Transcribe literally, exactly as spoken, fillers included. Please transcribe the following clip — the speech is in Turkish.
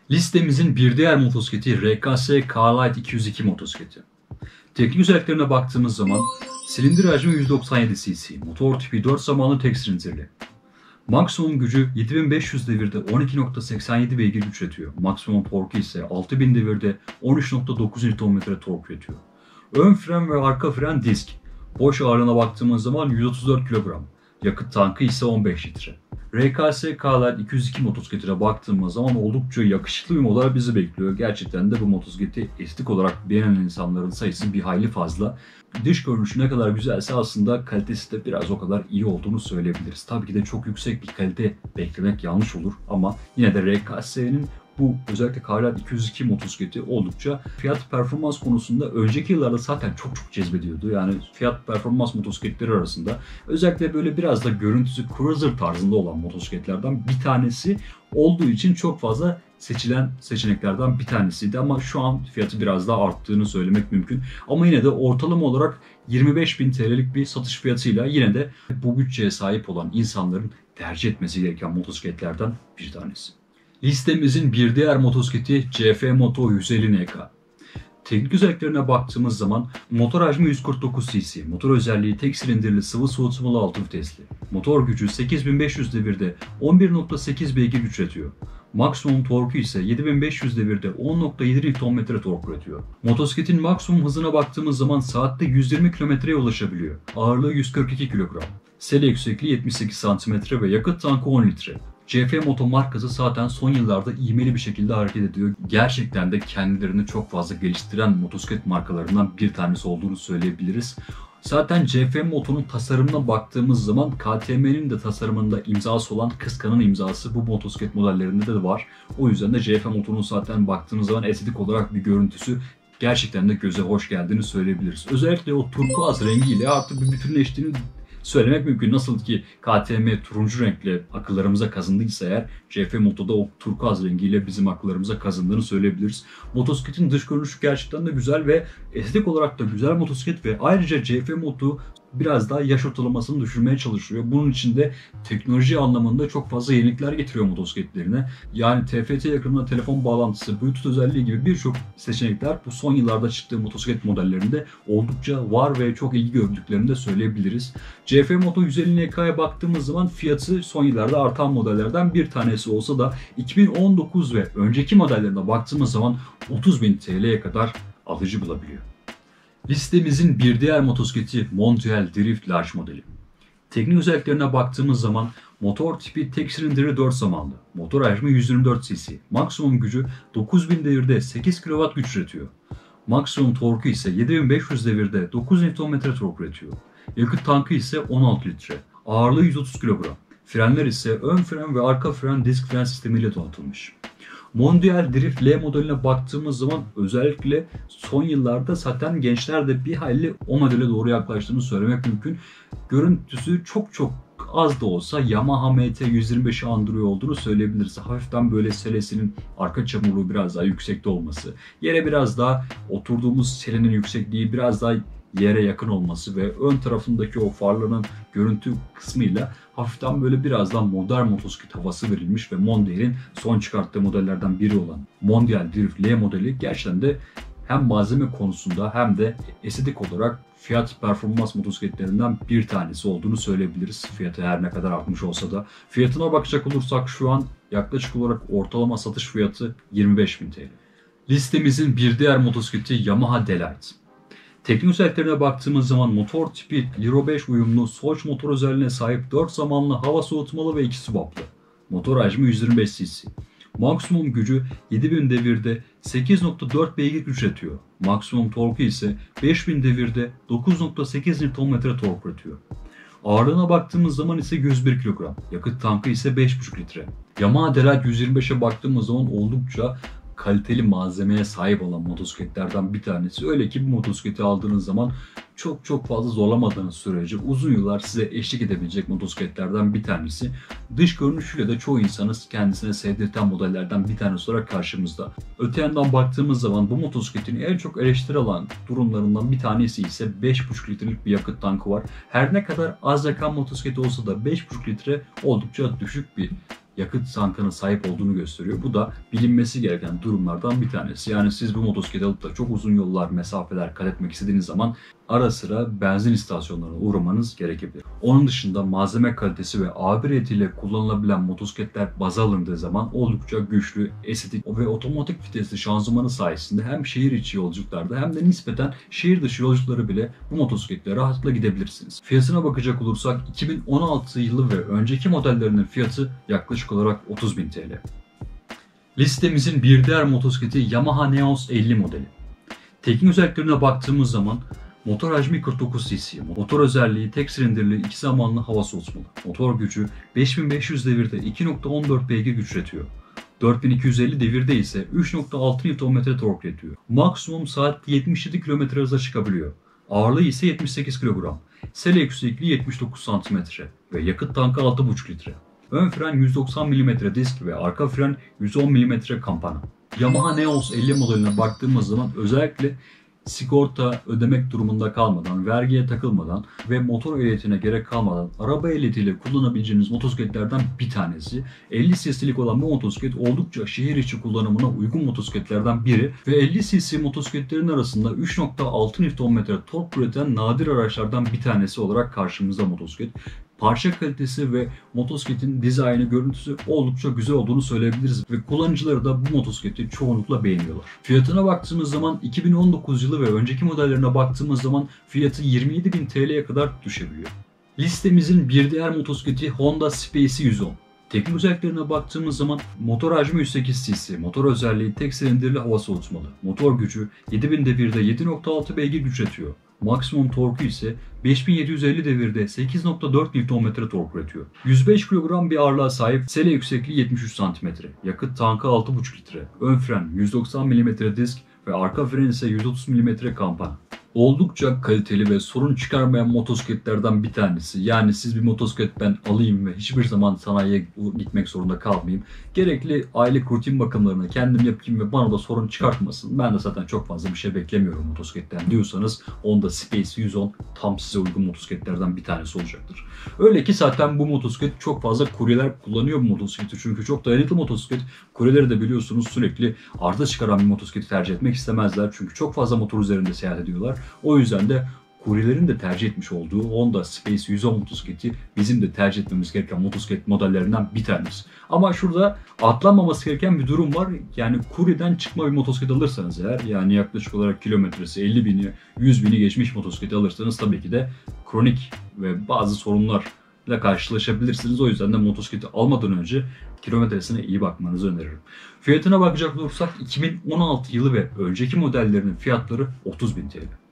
Listemizin bir diğer motosikleti R K S K-Lite iki yüz iki motosikleti. Teknik özelliklerine baktığımız zaman silindir hacmi yüz doksan yedi cc, motor tipi dört zamanlı tek silindirli. Maksimum gücü yedi bin beş yüz devirde on iki nokta seksen yedi beygir güç üretiyor. Maksimum torku ise altı bin devirde on üç nokta dokuz Nm tork üretiyor. Ön fren ve arka fren disk. Boş ağırlığına baktığımız zaman yüz otuz dört kilogram. Yakıt tankı ise on beş litre. R K S K-Lite iki yüz iki motosikletine baktığımız zaman oldukça yakışıklı bir model bizi bekliyor. Gerçekten de bu motosikleti estetik olarak beğenen insanların sayısı bir hayli fazla. Dış görünüşü ne kadar güzelse aslında kalitesi de biraz o kadar iyi olduğunu söyleyebiliriz. Tabii ki de çok yüksek bir kalite beklemek yanlış olur ama yine de R K S'nin bu özellikle K-Lite iki yüz iki motosikleti oldukça fiyat performans konusunda önceki yıllarda zaten çok çok cezbediyordu. Yani fiyat performans motosikletleri arasında özellikle böyle biraz da görüntüsü cruiser tarzında olan motosikletlerden bir tanesi olduğu için çok fazla seçilen seçeneklerden bir tanesiydi ama şu an fiyatı biraz daha arttığını söylemek mümkün. Ama yine de ortalama olarak yirmi beş bin T L'lik bir satış fiyatıyla yine de bu bütçeye sahip olan insanların tercih etmesi gereken motosikletlerden bir tanesi. Listemizin bir diğer motosikleti C F Moto yüz elli N K. Teknik özelliklerine baktığımız zaman motor hacmi yüz kırk dokuz cc, motor özelliği tek silindirli sıvı soğutmalı altı vitesli. Motor gücü sekiz bin beş yüz devirde on bir nokta sekiz beygir güç üretiyor. Maksimum torku ise yedi bin beş yüz devirde on nokta yedi Nm tork üretiyor. Motosikletin maksimum hızına baktığımız zaman saatte yüz yirmi kilometreye ulaşabiliyor. Ağırlığı yüz kırk iki kilogram. Sele yüksekliği yetmiş sekiz santimetre ve yakıt tankı on litre. C F Moto markası zaten son yıllarda ivmeli bir şekilde hareket ediyor. Gerçekten de kendilerini çok fazla geliştiren motosiklet markalarından bir tanesi olduğunu söyleyebiliriz. Zaten C F Moto'nun tasarımına baktığımız zaman K T M'nin de tasarımında imzası olan Kıskan'ın imzası bu motosiklet modellerinde de var. O yüzden de C F Moto'nun zaten baktığımız zaman estetik olarak bir görüntüsü gerçekten de göze hoş geldiğini söyleyebiliriz. Özellikle o turkuaz rengiyle artık bir bütünleştiğini söylemek mümkün. Nasıl ki K T M turuncu renkle akıllarımıza kazındıysa eğer C F Moto'da o turkuaz rengiyle bizim akıllarımıza kazındığını söyleyebiliriz. Motosikletin dış görünüşü gerçekten de güzel ve estetik olarak da güzel motosiklet ve ayrıca C F Moto biraz daha yaş ortalamasını düşürmeye çalışıyor. Bunun için de teknoloji anlamında çok fazla yenilikler getiriyor motosikletlerine. Yani T F T yakınına telefon bağlantısı, Bluetooth özelliği gibi birçok seçenekler bu son yıllarda çıktığı motosiklet modellerinde oldukça var ve çok ilgi gördüklerini de söyleyebiliriz. C F Moto yüz elli N K'ya baktığımız zaman fiyatı son yıllarda artan modellerden bir tanesi olsa da iki bin on dokuz ve önceki modellerine baktığımız zaman otuz bin T L'ye kadar alıcı bulabiliyor. Listemizin bir diğer motosikleti Mondial Drift Large modeli. Teknik özelliklerine baktığımız zaman motor tipi tek silindirli dört zamanlı, motor hacmi yüz yirmi dört cc, maksimum gücü dokuz bin devirde sekiz kilowatt güç üretiyor. Maksimum torku ise yedi bin beş yüz devirde dokuz Nm tork üretiyor. Yakıt tankı ise on altı litre, ağırlığı yüz otuz kilogram. Frenler ise ön fren ve arka fren disk fren sistemiyle donatılmış. Mondial Drift L modeline baktığımız zaman özellikle son yıllarda zaten gençler de bir hayli o modele doğru yaklaştığını söylemek mümkün. Görüntüsü çok çok az da olsa Yamaha M T yüz yirmi beşi andırıyor olduğunu söyleyebiliriz. Hafiften böyle selesinin arka çamurluğu biraz daha yüksekte olması, yere biraz daha oturduğumuz selenin yüksekliği biraz daha yere yakın olması ve ön tarafındaki o farların görüntü kısmıyla hafiften böyle biraz daha modern motosiklet havası verilmiş ve Mondial'in son çıkarttığı modellerden biri olan Mondial Drift L modeli gerçekten de hem malzeme konusunda hem de estetik olarak fiyat performans motosikletlerinden bir tanesi olduğunu söyleyebiliriz. Fiyatı her ne kadar artmış olsa da. Fiyatına bakacak olursak şu an yaklaşık olarak ortalama satış fiyatı yirmi beş bin T L. Listemizin bir diğer motosikleti Yamaha Delight. Teknik özelliklerine baktığımız zaman motor tipi Euro beş uyumlu Soç motor özelliğine sahip dört zamanlı hava soğutmalı ve iki swaplı. Motor hacmi yüz yirmi beş cc. Maksimum gücü yedi bin devirde sekiz nokta dört beygir güç üretiyor. Maksimum torku ise beş bin devirde dokuz nokta sekiz Nm tork üretiyor. Ağırlığına baktığımız zaman ise yüz bir kilogram. Yakıt tankı ise beş buçuk litre. Yamaha Delight yüz yirmi beşe baktığımız zaman oldukça kaliteli malzemeye sahip olan motosikletlerden bir tanesi. Öyle ki bu motosikleti aldığınız zaman çok çok fazla zorlamadığınız sürece uzun yıllar size eşlik edebilecek motosikletlerden bir tanesi. Dış görünüşüyle de çoğu insanı kendisine sevdirten modellerden bir tanesi olarak karşımızda. Öte yandan baktığımız zaman bu motosikletin en çok eleştiri alan durumlarından bir tanesi ise beş buçuk litrelik bir yakıt tankı var. Her ne kadar az yakan motosiklet olsa da beş buçuk litre oldukça düşük bir yakıt tankına sahip olduğunu gösteriyor. Bu da bilinmesi gereken durumlardan bir tanesi. Yani siz bu motosikleti alıp da çok uzun yollar, mesafeler kat etmek istediğiniz zaman ara sıra benzin istasyonlarına uğramanız gerekebilir. Onun dışında malzeme kalitesi ve A bir heyetiyle kullanılabilen motosikletler baz alındığı zaman oldukça güçlü, estetik ve otomatik vitesli şanzımanı sayesinde hem şehir içi yolculuklarda hem de nispeten şehir dışı yolculukları bile bu motosikletle rahatlıkla gidebilirsiniz. Fiyatına bakacak olursak iki bin on altı yılı ve önceki modellerinin fiyatı yaklaşık olarak otuz bin T L. Listemizin bir diğer motosikleti Yamaha Neos elli modeli. Teknik özelliklerine baktığımız zaman motor hacmi kırk dokuz cc, motor özelliği tek silindirli iki zamanlı hava soğutmalı. Motor gücü beş bin beş yüz devirde iki nokta on dört beygir güç üretiyor. dört bin iki yüz elli devirde ise üç nokta altı Nm tork üretiyor. Maksimum saatte yetmiş yedi kilometre hıza çıkabiliyor. Ağırlığı ise yetmiş sekiz kilogram. Sele yüksekliği yetmiş dokuz santimetre ve yakıt tankı altı buçuk litre. Ön fren yüz doksan milimetre disk ve arka fren yüz on milimetre kampana. Yamaha Neos elli modeline baktığımız zaman özellikle sigorta ödemek durumunda kalmadan, vergiye takılmadan ve motor ehliyetine gerek kalmadan araba ehliyetiyle kullanabileceğiniz motosikletlerden bir tanesi. elli cc'lik olan bu motosiklet oldukça şehir içi kullanımına uygun motosikletlerden biri ve elli cc motosikletlerin arasında üç nokta altı Nm tork üreten nadir araçlardan bir tanesi olarak karşımızda motosiklet. Parça kalitesi ve motosikletin dizaynı, görüntüsü oldukça güzel olduğunu söyleyebiliriz ve kullanıcıları da bu motosikleti çoğunlukla beğeniyorlar. Fiyatına baktığımız zaman iki bin on dokuz yılı ve önceki modellerine baktığımız zaman fiyatı yirmi yedi bin T L'ye kadar düşebiliyor. Listemizin bir diğer motosikleti Honda Space yüz on. Teknik özelliklerine baktığımız zaman motor hacmi yüz sekiz cc, motor özelliği tek silindirli hava soğutmalı. Motor gücü yedi bin devirde yedi nokta altı beygir güç üretiyor. Maksimum torku ise beş bin yedi yüz elli devirde sekiz nokta dört Nm tork üretiyor. yüz beş kilogram bir ağırlığa sahip, sele yüksekliği yetmiş üç santimetre. Yakıt tankı altı buçuk litre. Ön fren yüz doksan milimetre disk ve arka fren ise yüz otuz milimetre kampana. Oldukça kaliteli ve sorun çıkarmayan motosikletlerden bir tanesi. Yani siz bir motosiklet ben alayım ve hiçbir zaman sanayiye gitmek zorunda kalmayayım. Gerekli aylık rutin bakımlarını kendim yapayım ve bana da sorun çıkartmasın. Ben de zaten çok fazla bir şey beklemiyorum motosikletten diyorsanız Honda Space yüz on tam size uygun motosikletlerden bir tanesi olacaktır. Öyle ki zaten bu motosiklet çok fazla kuryeler kullanıyor bu motosikleti. Çünkü çok dayanıklı motosiklet. Kuryeleri de biliyorsunuz sürekli arıza çıkaran bir motosikleti tercih etmek istemezler. Çünkü çok fazla motor üzerinde seyahat ediyorlar. O yüzden de kuryelerin de tercih etmiş olduğu Honda Space yüz on motosikleti bizim de tercih etmemiz gereken motosiklet modellerinden bir tanesi. Ama şurada atlanmaması gereken bir durum var. Yani kuryeden çıkma bir motosiklet alırsanız eğer, yani yaklaşık olarak kilometresi elli bini, yüz bini geçmiş motosiklet alırsanız tabii ki de kronik ve bazı sorunlarla karşılaşabilirsiniz. O yüzden de motosikleti almadan önce kilometresine iyi bakmanızı öneririm. Fiyatına bakacak olursak iki bin on altı yılı ve önceki modellerinin fiyatları otuz bin T L.